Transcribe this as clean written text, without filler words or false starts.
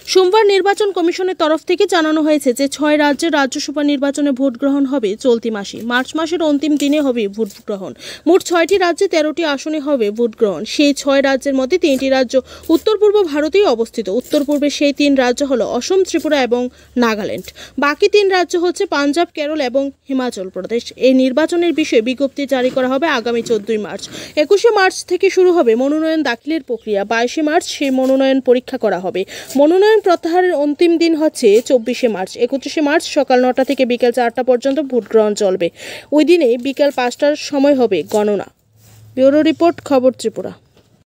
সোমবার নির্বাচন কমিশনের তরফ থেকে জানানো হয়েছে যে 6 রাজ্যের রাজ্যসভা নির্বাচনে ভোট গ্রহণ হবে চলতি মাসে। মার্চ মাসের অন্তিম দিনে হবে ভোট গ্রহণ। মোট 6টি রাজ্যে 13টি আসনে হবে ভোট গ্রহণ। সেই 6 রাজ্যের মধ্যে 3টি রাজ্য উত্তর পূর্ব ভারতেই অবস্থিত। উত্তর পূর্বে সেই 3 রাজ্য হলো অসম, ত্রিপুরা এবং নাগাল্যান্ড। বাকি 3 রাজ্য হচ্ছে পাঞ্জাব, কেরল এবং হিমাচল প্রদেশ। এই নির্বাচনের বিষয়ে বিজ্ঞপ্তি জারি করা হবে আগামী 14 মার্চ। 21 মার্চ থেকে শুরু হবে মনোনয়ন দাখিলের প্রক্রিয়া। 22 মার্চ সেই মনোনয়ন পরীক্ষা করা হবে। মনোনয়ন প্রত্যাহারের অন্তিম দিন হচ্ছে 24 মার্চ। 31 মার্চ সকাল 9টা থেকে বিকেল 4টা পর্যন্ত ভোট গ্রহণ চলবে। ওই দিনে বিকেল 5টার সময় হবে গণনা। ব্যুরো রিপোর্ট, খবর ত্রিপুরা।